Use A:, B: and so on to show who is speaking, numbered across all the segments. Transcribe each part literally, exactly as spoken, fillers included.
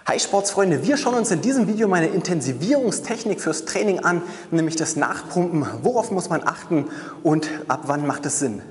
A: Hi Sportsfreunde, wir schauen uns in diesem Video meine Intensivierungstechnik fürs Training an, nämlich das Nachpumpen. Worauf muss man achten und ab wann macht es Sinn?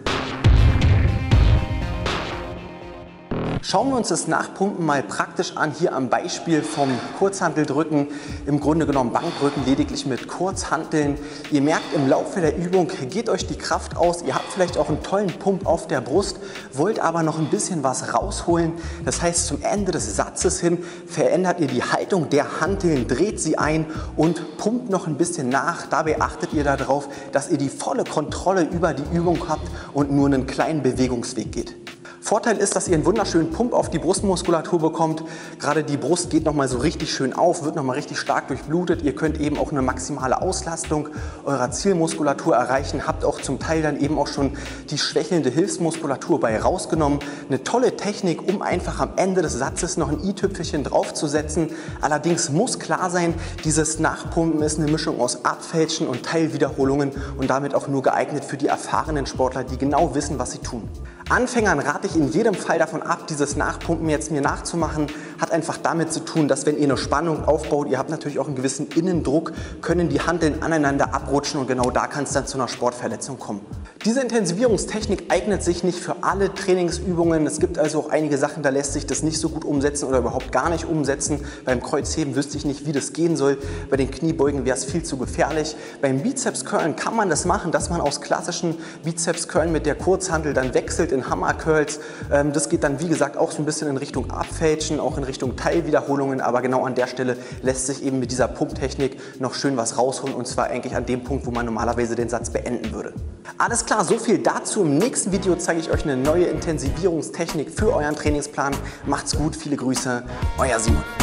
A: Schauen wir uns das Nachpumpen mal praktisch an, hier am Beispiel vom Kurzhanteldrücken, im Grunde genommen Bankdrücken, lediglich mit Kurzhanteln. Ihr merkt, im Laufe der Übung geht euch die Kraft aus, ihr habt vielleicht auch einen tollen Pump auf der Brust, wollt aber noch ein bisschen was rausholen. Das heißt, zum Ende des Satzes hin verändert ihr die Haltung der Hanteln, dreht sie ein und pumpt noch ein bisschen nach. Dabei achtet ihr darauf, dass ihr die volle Kontrolle über die Übung habt und nur einen kleinen Bewegungsweg geht. Vorteil ist, dass ihr einen wunderschönen Pump auf die Brustmuskulatur bekommt. Gerade die Brust geht nochmal so richtig schön auf, wird nochmal richtig stark durchblutet. Ihr könnt eben auch eine maximale Auslastung eurer Zielmuskulatur erreichen. Habt auch zum Teil dann eben auch schon die schwächelnde Hilfsmuskulatur bei rausgenommen. Eine tolle Technik, um einfach am Ende des Satzes noch ein i-Tüpfelchen draufzusetzen. Allerdings muss klar sein, dieses Nachpumpen ist eine Mischung aus Abfälschen und Teilwiederholungen und damit auch nur geeignet für die erfahrenen Sportler, die genau wissen, was sie tun. Anfängern rate ich in jedem Fall davon ab, dieses Nachpumpen jetzt mir nachzumachen. Hat einfach damit zu tun, dass wenn ihr eine Spannung aufbaut, ihr habt natürlich auch einen gewissen Innendruck, können die Hanteln aneinander abrutschen und genau da kann es dann zu einer Sportverletzung kommen. Diese Intensivierungstechnik eignet sich nicht für alle Trainingsübungen. Es gibt also auch einige Sachen, da lässt sich das nicht so gut umsetzen oder überhaupt gar nicht umsetzen. Beim Kreuzheben wüsste ich nicht, wie das gehen soll. Bei den Kniebeugen wäre es viel zu gefährlich. Beim Bizeps-Curlen kann man das machen, dass man aus klassischen Bizeps-Curlen mit der Kurzhantel dann wechselt in Hammer-Curls. Das geht dann wie gesagt auch so ein bisschen in Richtung Abfälschen, auch in Richtung Teilwiederholungen, aber genau an der Stelle lässt sich eben mit dieser Pumptechnik noch schön was rausholen und zwar eigentlich an dem Punkt, wo man normalerweise den Satz beenden würde. Alles klar, so viel dazu. Im nächsten Video zeige ich euch eine neue Intensivierungstechnik für euren Trainingsplan. Macht's gut, viele Grüße, euer Simon.